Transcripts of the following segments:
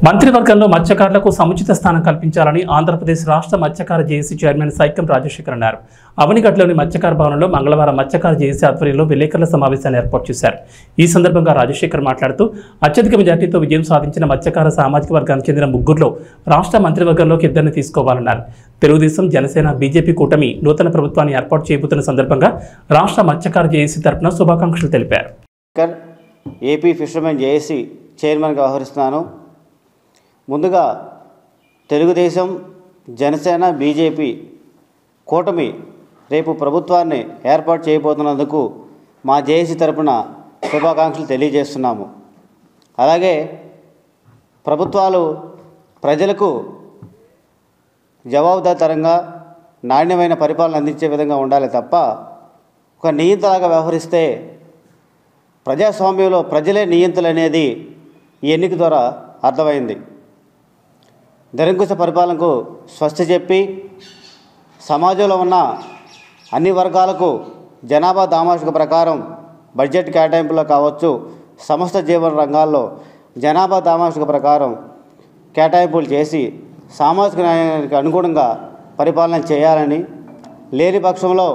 మంత్రివర్గంలో మత్స్యకారులకు సముచిత స్థానం కల్పించాలని ఆంధ్రప్రదేశ్ రాష్ట్ర మత్స్యకార జేఏసీ చైర్మన్ సైకం రాజశేఖర్ అన్నారు. అవనిగడ్లోని మత్స్యకార భవనంలో మంగళవారం మత్స్యకార జేఏసీ ఆధ్వర్యంలో విలేకరుల సమావేశాన్ని ఏర్పాటు చేశారు. ఈ సందర్భంగా రాజశేఖర్ మాట్లాడుతూ అత్యధిక మెజార్టీతో విజయం సాధించిన మత్స్యకార సామాజిక వర్గానికి చెందిన ముగ్గురులో రాష్ట్ర మంత్రివర్గంలోకి ఇద్దరిని తీసుకోవాలన్నారు. తెలుగుదేశం, జనసేన, బీజేపీ కూటమి నూతన ప్రభుత్వాన్ని ఏర్పాటు చేయబోతున్న సందర్భంగా రాష్ట్ర మత్స్యకార జేఏసీ తరపున శుభాకాంక్షలు తెలిపారు. ఏపీ ఫిషర్మెన్ జేఏసీ చైర్మన్గా వ్యవహరిస్తున్నాను. ముందుగా తెలుగుదేశం, జనసేన, బీజేపీ కూటమి రేపు ప్రభుత్వాన్ని ఏర్పాటు చేయబోతున్నందుకు మా జేఏసీ తరపున శుభాకాంక్షలు తెలియజేస్తున్నాము. అలాగే ప్రభుత్వాలు ప్రజలకు జవాబుదారీతనంగా నాణ్యమైన పరిపాలన అందించే విధంగా ఉండాలి తప్ప ఒక నియంతలాగా వ్యవహరిస్తే ప్రజాస్వామ్యంలో ప్రజలే నియంతలు అనేది ఈ ఎన్నిక ద్వారా అర్థమైంది. నిరంకుశ పరిపాలనకు స్వస్తి చెప్పి సమాజంలో ఉన్న అన్ని వర్గాలకు జనాభా దామాషిక ప్రకారం బడ్జెట్ కేటాయింపులో కావచ్చు, సమస్త జీవన రంగాల్లో జనాభా దామాషిక ప్రకారం కేటాయింపులు చేసి సామాజిక న్యాయానికి అనుగుణంగా పరిపాలన చేయాలని, లేని పక్షంలో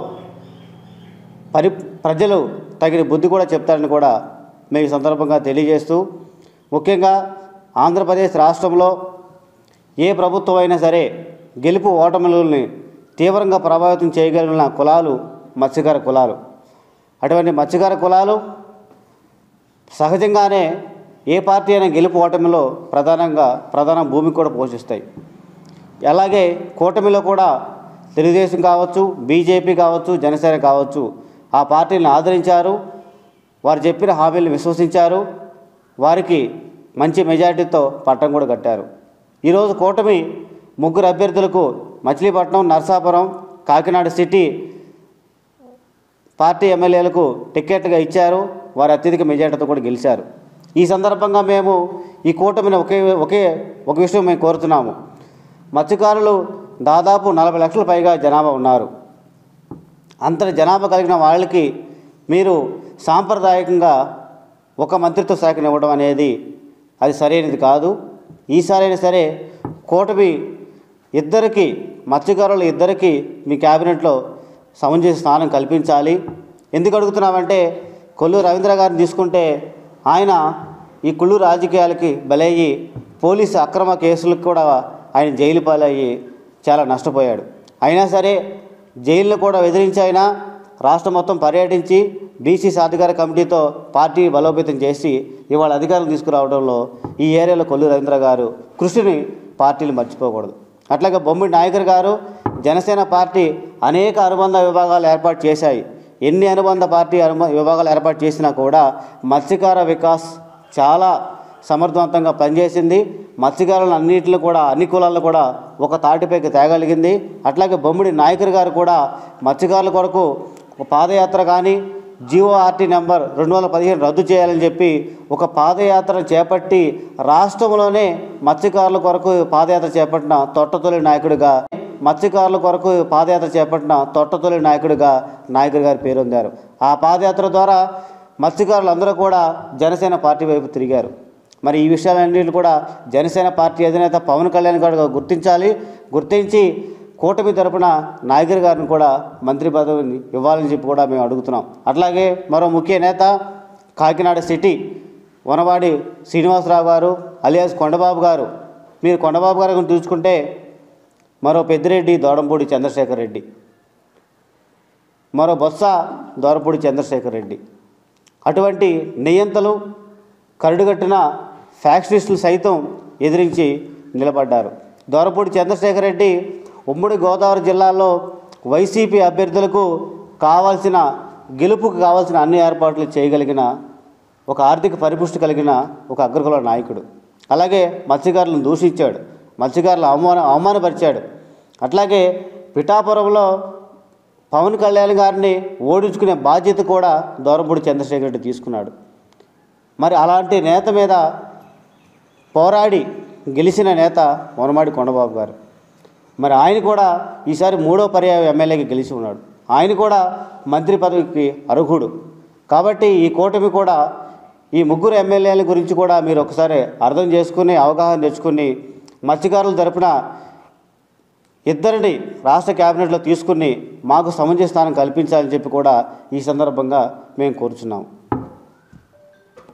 ప్రజలు తగిన బుద్ధి కూడా చెప్తారని కూడా మేము ఈ సందర్భంగా తెలియజేస్తూ, ముఖ్యంగా ఆంధ్రప్రదేశ్ రాష్ట్రంలో ఏ ప్రభుత్వం అయినా సరే గెలుపు ఓటములని తీవ్రంగా ప్రభావితం చేయగలిగిన కులాలు మత్స్యకార కులాలు. అటువంటి మత్స్యకార కులాలు సహజంగానే ఏ పార్టీ అయినా గెలుపు ఓటమిలో ప్రధాన భూమి కూడా పోషిస్తాయి. అలాగే కూటమిలో కూడా తెలుగుదేశం కావచ్చు, బీజేపీ కావచ్చు, జనసేన కావచ్చు ఆ పార్టీలను ఆదరించారు. వారు చెప్పిన హామీలను విశ్వసించారు. వారికి మంచి మెజారిటీతో పట్టం కూడా కట్టారు. ఈరోజు కూటమి ముగ్గురు అభ్యర్థులకు మచిలీపట్నం, నరసాపురం, కాకినాడ సిటీ పార్టీ ఎమ్మెల్యేలకు టికెట్గా ఇచ్చారు. వారు అత్యధిక మెజారిటీతో కూడా గెలిచారు. ఈ సందర్భంగా మేము ఈ కూటమిని ఒక విషయం మేము కోరుతున్నాము. మత్స్యకారులు దాదాపు 40 లక్షల పైగా జనాభా ఉన్నారు. అంతటి జనాభా కలిగిన వాళ్ళకి మీరు సాంప్రదాయకంగా ఒక మంత్రిత్వ శాఖను ఇవ్వడం అనేది అది సరైనది కాదు. ఈసారైనా సరే కూటమి ఇద్దరికి మత్స్యకారులు ఇద్దరికి మీ క్యాబినెట్లో సముచిత స్థానం కల్పించాలి. ఎందుకు అడుగుతున్నామంటే కొల్లూరు రవీంద్ర గారిని తీసుకుంటే ఆయన ఈ కుళ్ళు రాజకీయాలకి బలయ్యి పోలీసు అక్రమ కేసులకు కూడా ఆయన జైలు పాలయ్యి చాలా నష్టపోయాడు. అయినా సరే జైల్లో కూడా ఎదిరించి ఆయన రాష్ట్రం మొత్తం పర్యటించి బీసీ సాధికార కమిటీతో పార్టీ బలోపేతం చేసి ఇవాళ అధికారం తీసుకురావడంలో ఈ ఏరియాలో కొల్లూరు రవీంద్ర గారు కృషిని పార్టీలు మర్చిపోకూడదు. అట్లాగే బొమ్మిడి నాయకర్ గారు జనసేన పార్టీ అనేక అనుబంధ విభాగాలు ఏర్పాటు చేశాయి. ఎన్ని అనుబంధ విభాగాలు ఏర్పాటు చేసినా కూడా మత్స్యకార వికాస్ చాలా సమర్థవంతంగా పనిచేసింది. మత్స్యకారులను అన్నింటిలో కూడా అన్ని కులాల్లో కూడా ఒక తాటిపైకి తేగలిగింది. అట్లాగే బొమ్మిడి నాయకర్ గారు కూడా మత్స్యకారుల కొరకు పాదయాత్ర కానీ జీఓఆర్టీ నెంబర్ 215 రద్దు చేయాలని చెప్పి ఒక పాదయాత్ర చేపట్టి రాష్ట్రంలోనే మత్స్యకారుల కొరకు పాదయాత్ర చేపట్టిన తొట్టతొలి నాయకుడిగా నాయకుడు గారి పేరొందారు. ఆ పాదయాత్ర ద్వారా మత్స్యకారులందరూ కూడా జనసేన పార్టీ వైపు తిరిగారు. మరి ఈ విషయాలన్నింటినీ కూడా జనసేన పార్టీ అధినేత పవన్ కళ్యాణ్ గారు గుర్తించి కూటమి తరపున నాయకర్ గారిని కూడా మంత్రి పదవిని ఇవ్వాలని చెప్పి కూడా మేము అడుగుతున్నాం. అట్లాగే మరో ముఖ్య నేత కాకినాడ సిటీ వనవాడి శ్రీనివాసరావు గారు అలియాస్ కొండబాబు గారు. మీరు కొండబాబు గారు చూసుకుంటే మరో పెద్దిరెడ్డి దోడంపూడి చంద్రశేఖర్ రెడ్డి, మరో బొత్స దోరపూడి చంద్రశేఖర్ రెడ్డి, అటువంటి నియంతలు కరడుగట్టిన ఫ్యాక్షనిస్టులు సైతం ఎదిరించి నిలబడ్డారు. దోరపూడి చంద్రశేఖర్ రెడ్డి ఉమ్మడి గోదావరి జిల్లాలో వైసీపీ అభ్యర్థులకు గెలుపుకు కావాల్సిన అన్ని ఏర్పాట్లు చేయగలిగిన ఒక ఆర్థిక పరిపుష్టి కలిగిన ఒక అగ్రకుల నాయకుడు. అలాగే మత్స్యకారులను దూషించాడు, మత్స్యకారులు అవమానపరిచాడు. అట్లాగే పిఠాపురంలో పవన్ కళ్యాణ్ గారిని ఓడించుకునే బాధ్యత కూడా దోరపూడి చంద్రశేఖర్ రెడ్డి తీసుకున్నాడు. మరి అలాంటి నేత మీద పోరాడి గెలిచిన నేత వనమాడి కొండబాబు గారు. మరి ఆయన కూడా ఈసారి 3వ పర్యాయం ఎమ్మెల్యేకి గెలిచి ఉన్నాడు. ఆయన కూడా మంత్రి పదవికి అర్హుడు. కాబట్టి ఈ కూటమి కూడా ఈ ముగ్గురు ఎమ్మెల్యేల గురించి కూడా మీరు ఒకసారి అర్థం చేసుకుని అవగాహన తెచ్చుకుని మత్స్యకారుల తరపున ఇద్దరిని రాష్ట్ర క్యాబినెట్లో తీసుకుని మాకు సముచిత స్థానం కల్పించాలని చెప్పి కూడా ఈ సందర్భంగా మేము కోరుచున్నాము.